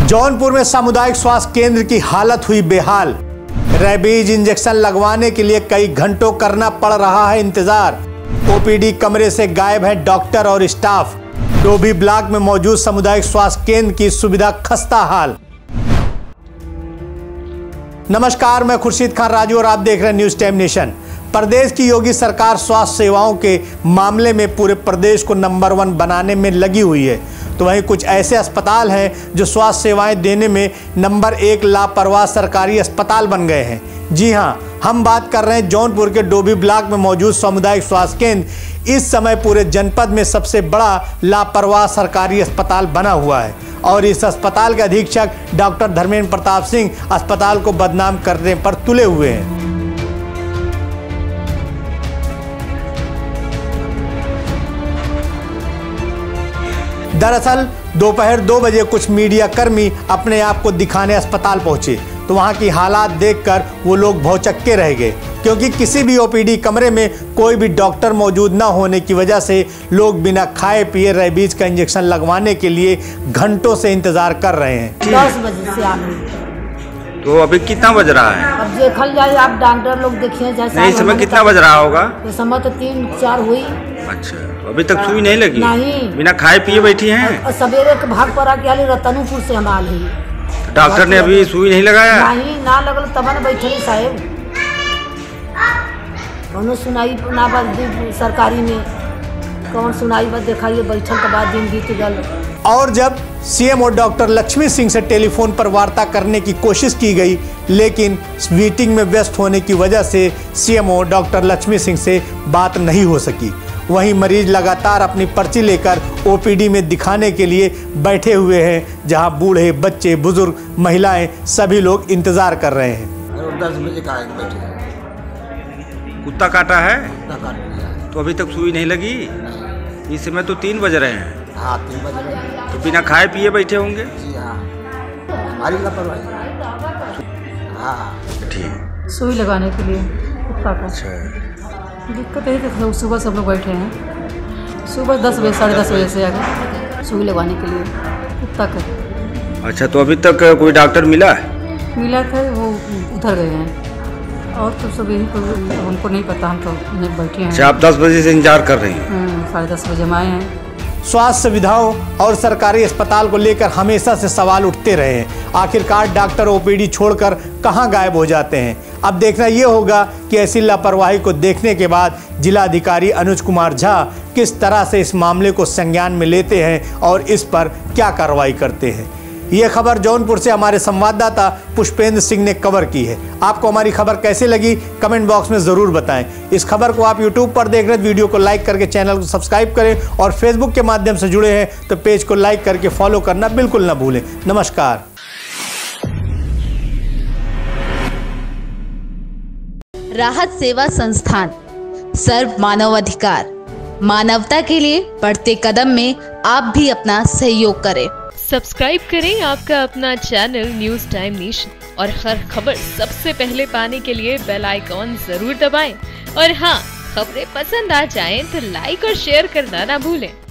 जौनपुर में सामुदायिक स्वास्थ्य केंद्र की हालत हुई बेहाल। रेबीज इंजेक्शन लगवाने के लिए कई घंटों करना पड़ रहा है इंतजार। ओपीडी कमरे से गायब है डॉक्टर और स्टाफ। डोभी ब्लॉक में मौजूद सामुदायिक स्वास्थ्य केंद्र की सुविधा खस्ता हाल। नमस्कार, मैं खुर्शीद खान राजू और आप देख रहे हैं न्यूज टाइम नेशन। प्रदेश की योगी सरकार स्वास्थ्य सेवाओं के मामले में पूरे प्रदेश को नंबर 1 बनाने में लगी हुई है, तो वहीं कुछ ऐसे अस्पताल हैं जो स्वास्थ्य सेवाएं देने में नंबर 1 लापरवाह सरकारी अस्पताल बन गए हैं। जी हां, हम बात कर रहे हैं जौनपुर के डोभी ब्लॉक में मौजूद सामुदायिक स्वास्थ्य केंद्र इस समय पूरे जनपद में सबसे बड़ा लापरवाह सरकारी अस्पताल बना हुआ है और इस अस्पताल के अधीक्षक डॉक्टर धर्मेंद्र प्रताप सिंह अस्पताल को बदनाम करने पर तुले हुए हैं। दरअसल दोपहर 2 बजे कुछ मीडिया कर्मी अपने आप को दिखाने अस्पताल पहुंचे तो वहां की हालात देखकर वो लोग भौचक्के रह गए, क्योंकि किसी भी ओपीडी कमरे में कोई भी डॉक्टर मौजूद न होने की वजह से लोग बिना खाए पिए रेबीज का इंजेक्शन लगवाने के लिए घंटों से इंतजार कर रहे हैं। 10 बजे से आ गई। तो अभी कितना बज रहा है? अब देखल जाए, आप डॉक्टर लोग देखिए जैसा। नहीं, समय कितना बज रहा होगा? इस समय तो 3-4 हुई। अच्छा, अभी तक सुई नहीं लगी? नहीं, बिना खाए पिए बैठी हैं। सवेरे के भाग पर आके आली रतनपुर से हम आल ही। डॉक्टर ने अभी सुई नहीं लगाया? नहीं, ना लगल तब न बैठली साहेब। कौनो सुनाई ना बात सरकारी में कौन सुनाई बात दिखाइए, बैठल के बाद दिन बीत गल। और जब सीएमओ डॉक्टर लक्ष्मी सिंह से टेलीफोन पर वार्ता करने की कोशिश की गई, लेकिन मीटिंग में व्यस्त होने की वजह से सीएमओ डॉक्टर लक्ष्मी सिंह से बात नहीं हो सकी। वहीं मरीज लगातार अपनी पर्ची लेकर ओपीडी में दिखाने के लिए बैठे हुए हैं, जहां बूढ़े, बच्चे, बुजुर्ग, महिलाएं सभी लोग इंतजार कर रहे हैं। 10 बजे का बैठे। कुत्ता काटा है? कुत्ता काट लिया। तो अभी तक सुई नहीं लगी? इस समय तो 3 बज रहे हैं। हाँ, 3 बज रहे हैं। तो बिना खाए पिए बैठे होंगे? जी हाँ, हमारी लापरवाही। हाँ ठीक। सुई लगाने के लिए कुत्ता का। अच्छा, दिक्कत है कि सुबह सब लोग बैठे हैं, सुबह 10 बजे 10:30 बजे से आ गए सुई लगवाने के लिए कुत्ता का। अच्छा, तो अभी तक कोई डॉक्टर मिला है? मिला था, वो उधर गए हैं और तो सब यही तो हमको नहीं पता, हम तो यहीं बैठे हैं। अच्छा, आप 10 बजे से इंतजार कर रही हैं? 10:30 बजे हम आए हैं। स्वास्थ्य सुविधाओं और सरकारी अस्पताल को लेकर हमेशा से सवाल उठते रहे हैं। आखिरकार डॉक्टर ओपीडी छोड़कर कहां गायब हो जाते हैं। अब देखना यह होगा कि ऐसी लापरवाही को देखने के बाद जिलाधिकारी अनुज कुमार झा किस तरह से इस मामले को संज्ञान में लेते हैं और इस पर क्या कार्रवाई करते हैं। ये खबर जौनपुर से हमारे संवाददाता पुष्पेंद्र सिंह ने कवर की है। आपको हमारी खबर कैसे लगी कमेंट बॉक्स में ज़रूर बताएं। इस खबर को आप यूट्यूब पर देख रहे हैं, वीडियो को लाइक करके चैनल को सब्सक्राइब करें और फेसबुक के माध्यम से जुड़े हैं तो पेज को लाइक करके फॉलो करना बिल्कुल न भूलें। नमस्कार। राहत सेवा संस्थान, सर्व मानवाधिकार, मानवता के लिए बढ़ते कदम में आप भी अपना सहयोग करें। सब्सक्राइब करें आपका अपना चैनल न्यूज टाइम नेशन और हर खबर सबसे पहले पाने के लिए बेल आइकॉन जरूर दबाएं। और हाँ, खबरें पसंद आ जाएं तो लाइक और शेयर करना ना भूलें।